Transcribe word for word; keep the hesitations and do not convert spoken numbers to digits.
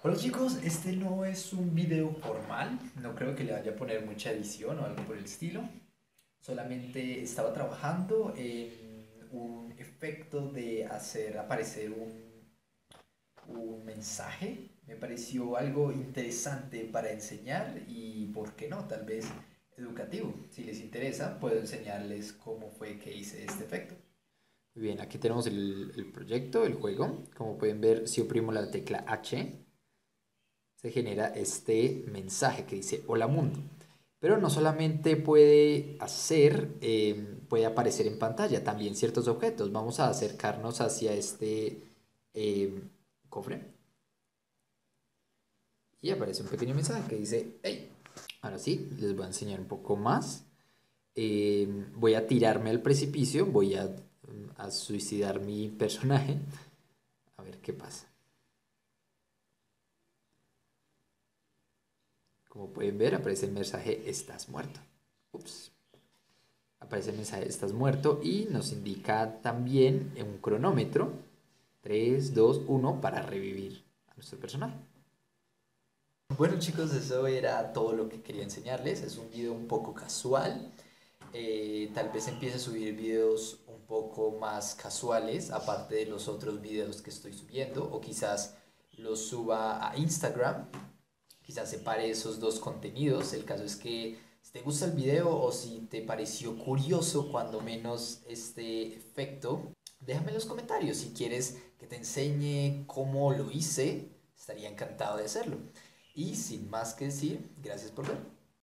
Hola chicos, este no es un video formal, no creo que le vaya a poner mucha edición o algo por el estilo. Solamente estaba trabajando en un efecto de hacer aparecer un, un mensaje. Me pareció algo interesante para enseñar y, ¿por qué no? Tal vez educativo. Si les interesa, puedo enseñarles cómo fue que hice este efecto. Muy bien, aquí tenemos el, el proyecto, el juego. Como pueden ver, si oprimo la tecla H, se genera este mensaje que dice Hola Mundo. Pero no solamente puede hacer, eh, puede aparecer en pantalla, también ciertos objetos. Vamos a acercarnos hacia este eh, cofre y aparece un pequeño mensaje que dice Hey. Ahora sí, les voy a enseñar un poco más. Eh, voy a tirarme al precipicio, voy a, a suicidar mi personaje. A ver qué pasa. Como pueden ver, aparece el mensaje estás muerto. Ups. Aparece el mensaje estás muerto y nos indica también un cronómetro. Tres, dos, uno para revivir a nuestro personaje. Bueno chicos, eso era todo lo que quería enseñarles. Es un video un poco casual. Eh, tal vez empiece a subir videos un poco más casuales, aparte de los otros videos que estoy subiendo, o quizás los suba a Instagram, quizás separe esos dos contenidos. El caso es que si te gusta el video o si te pareció curioso cuando menos este efecto, déjame en los comentarios. Si quieres que te enseñe cómo lo hice, estaría encantado de hacerlo. Y sin más que decir, gracias por ver.